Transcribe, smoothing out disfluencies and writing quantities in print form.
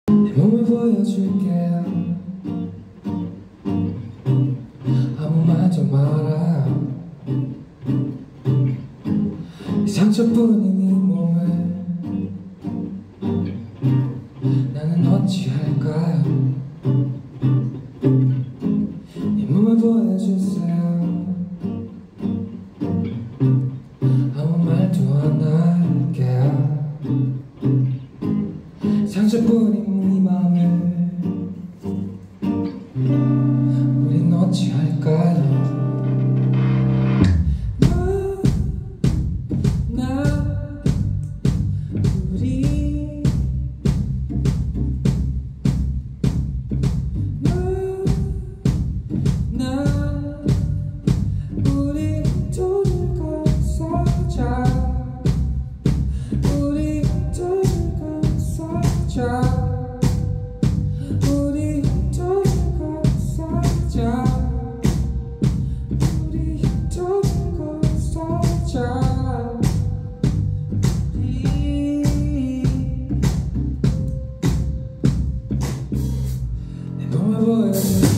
내 몸을 보여줄게. 아무 말도 마라. 상처뿐인 이 몸을 나는 어찌할까요? 네 몸을 보여주세요. 아무 말도 안 할게요. 상처뿐인 이 맘을 우린 어찌할까요? 우리 돌고 살자. 우리 돌고 살자. 내 몸을 보여줘.